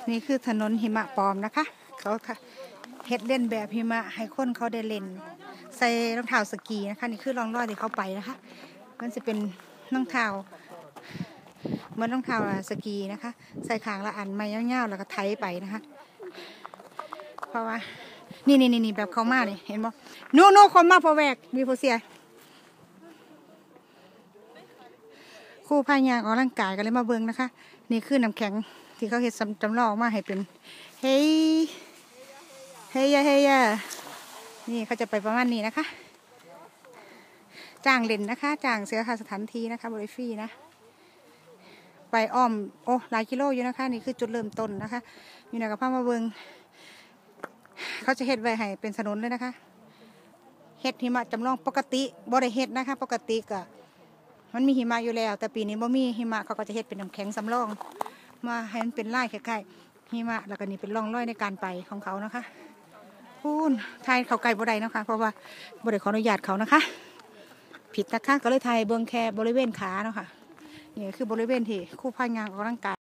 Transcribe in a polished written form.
นี่คือถนนหิมะปลอมนะคะเขาเฮ็ดเล่นแบบหิมะให้คนเขาได้เล่นใส่รองเท้าสกีนะคะนี่คือร่องรอยที่เขาไปนะคะมันจะเป็นรองเท้าเหมือนรองเท้าสกีนะคะใส่ขางละอันไม้ยาวๆแล้วก็ไถไปนะคะเพราะว่านี่แบบเขามาเนี่ยเห็นบ่โน่คนมาพอแวกมีโพเซียครูพายางออกร่างกายกันเลยมาเบิ่งนะคะนี่คือน้ำแข็งที่เขาเฮ็ดจำลองมาให้เป็นเฮ้ยนี่เขาจะไปประมาณนี้นะคะจ้างเล่นนะคะจ้างเสียค่าสถานที่นะคะบริฟรีนะไปอ้อมโอ้หลายกิโลอยู่นะคะนี่คือจุดเริ่มต้นนะคะมีหนักกับผ้ามาเบิงเขาจะเฮ็ดไว้ให้เป็นถนนเลยนะคะเฮ็ดหิมะจำลองปกติบ่ได้เฮ็ดนะคะปกติก็มันมีหิมะอยู่แล้วแต่ปีนี้บ่มีหิมะเขาก็จะเฮ็ดเป็นน้ำแข็งสำรองมาให้มันเป็นลายคล้ายๆหิมะแล้วก็นี่เป็นร่องรอยในการไปของเขานะคะพูนไทยเขาไกลบ่ได้นะคะเพราะว่าบ่ได้ขออนุญาตเขานะคะผิดนะคะก็เลยไทยเบิ่งแค่บริเวณขาเนาะค่ะนี่คือบริเวณที่คู่พายงานออกกำลังกาย